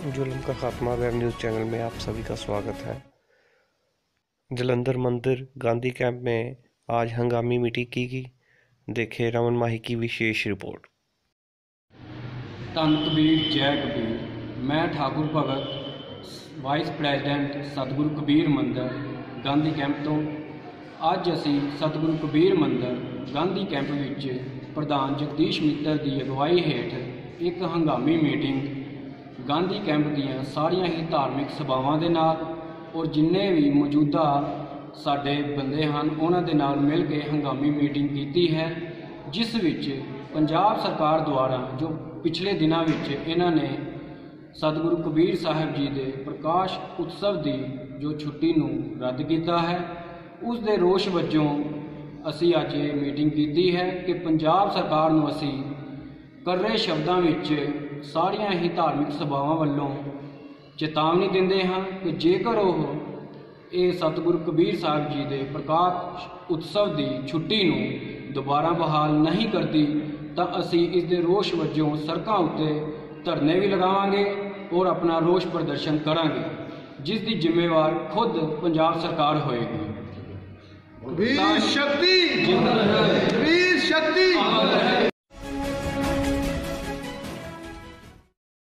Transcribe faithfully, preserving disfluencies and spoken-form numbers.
जुल्म का खात्मा वेब न्यूज़ चैनल में आप सभी का स्वागत है। जलंधर मंदिर गांधी कैंप में आज हंगामी मीटिंग की गई। देखें रमन माही की विशेष रिपोर्ट। धन कबीर जय कबीर। मैं ठाकुर भगत वाइस प्रेजिडेंट सतगुरु कबीर मंदिर गांधी कैंप तो ਅੱਜ ਅਸੀਂ सतगुरु कबीर मंदिर गांधी कैंप ਵਿੱਚ प्रधान जगदीश मित्तर की अगवाई हेठ एक हंगामी मीटिंग गांधी कैंप ਦੀਆਂ ਸਾਰੀਆਂ ਹੀ धार्मिक सभावां ਦੇ ਨਾਲ और जिन्ने भी मौजूदा साडे बंदे हैं उन्हां दे नाल मिल के हंगामी मीटिंग की है, जिस विच पंजाब सरकार द्वारा जो पिछले दिनों विच इन्हां ने सतगुरु कबीर साहिब जी के प्रकाश उत्सव की जो छुट्टी नूं रद्द किया है, उस दे रोष वजों असी अज ये मीटिंग की है कि पंजाब सरकार नूं असी कर्रे शब्दों विच सारिया ही धार्मिक सभावां वल्लों चेतावनी देंदे हाँ कि जेकर वह ये सतगुरु कबीर साहिब जी के प्रकाश उत्सव की छुट्टी नूं दोबारा बहाल नहीं करती तो असी इस दे रोष वजों सड़कों उत्ते धरने भी लगावांगे और अपना रोष प्रदर्शन करांगे, जिस की जिम्मेवार खुद पंजाब सरकार होएगी। कबीर शक्ति, कबीर शक्ति।